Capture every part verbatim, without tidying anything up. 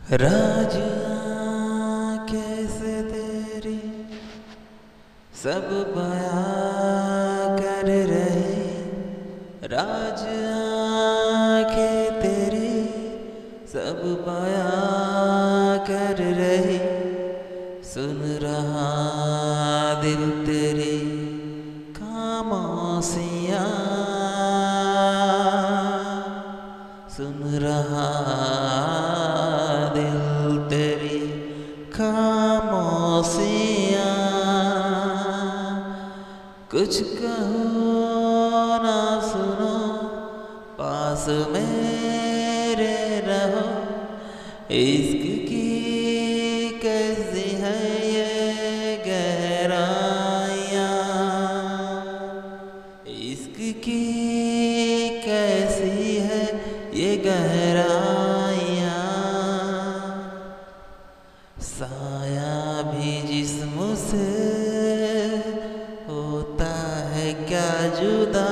राज कैसे तेरी सब बयां कर रही, राज आँखें तेरी सब बयां कर रही, सुन रहा दिल तेरी खामोशियाँ, सुन रहा दिल तेरी खामोशियाँ। कुछ कहो ना सुनो, पास मेरे रहो, इश्क की कैसी है ये गहराइयाँ, इश्क की कैसी है ये गहराइयाँ। साया भी जिस्म से होता है क्या जुदा,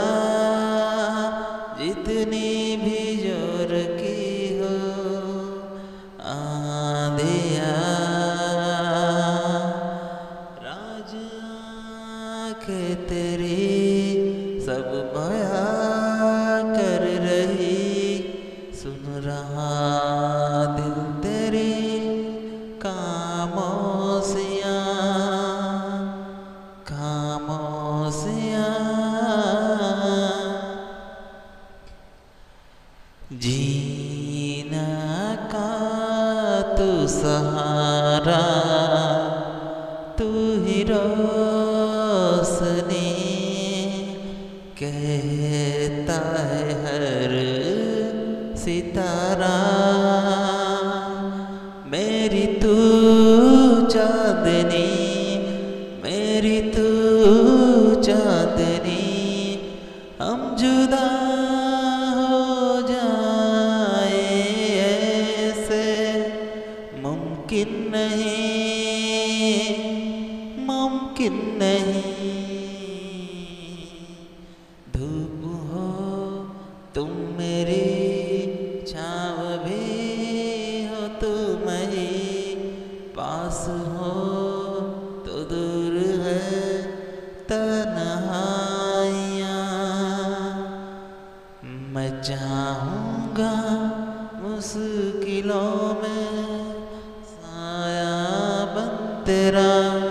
जितनी भी जोर की हो आंधियाँ। राज आँखें तेरी सब बयां कर रही, सुन रहा दिल तेरी खामोशियाँ, खामोशियाँ। जीना का तू सहारा, तू ही रोशनी, कहता है हर सितारा, मेरी तू चांदनी, मेरी तू चांदनी। हम जुदा हो जाए ऐसे मुमकिन नहीं, मुमकिन नहीं। धूप हो तुम मेरी, छाँव भी हो तुम ही, पास हो तो दूर है तन्हाइयाँ। मैं चाहूँगा मुश्किलों में साया बन तेरा,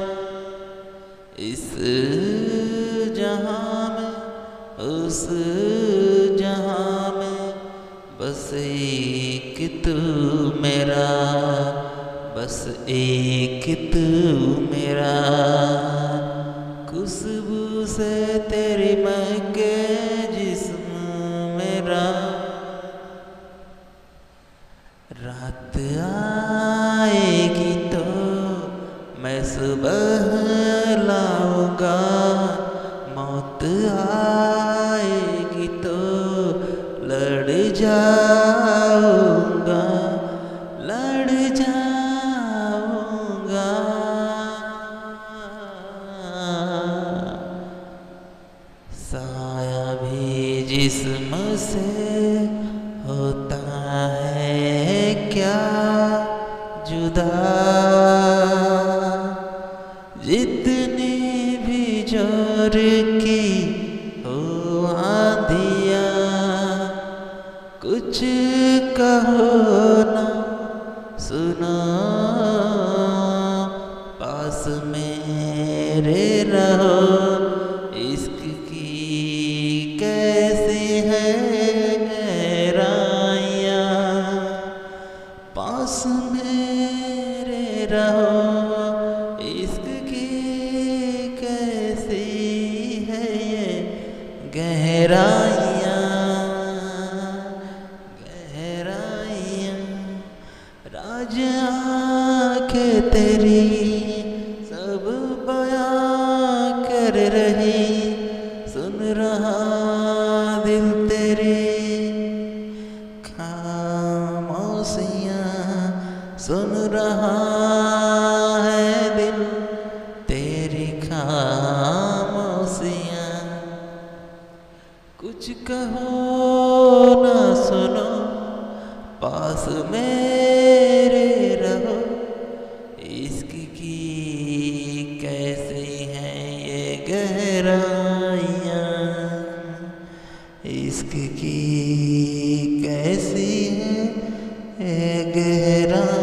इस जहाँ में उस जहाँ में बस एक तू मेरा, बस एक तू मेरा। खुशबू से तेरी महके जिस्म मेरा, रात आएगी तो मैं सुबह लाऊंगा, मौत आएगी तो लड़ जाऊंगा, लड़ जाऊंगा। साया भी जिस्म से होता है क्या जुदा, जितनी भी जोर की हो आंधियाँ। कुछ कहो ना सुनो, पास मेरे रहो, इश्क की कैसी है गहराइयाँ। पास मेरे रहो, इश्क की कैसी है ये गहराइयाँ, गहराइयाँ। राज आँखें तेरी सब बयां कर रही, सुन रहा दिल तेरी खामोशियाँ, सुन रहा है दिल तेरी खामोशियाँ। कुछ कहो ना सुनो, पास मेरे गहराइयाँ, इश्क की कैसी है गहराइयाँ।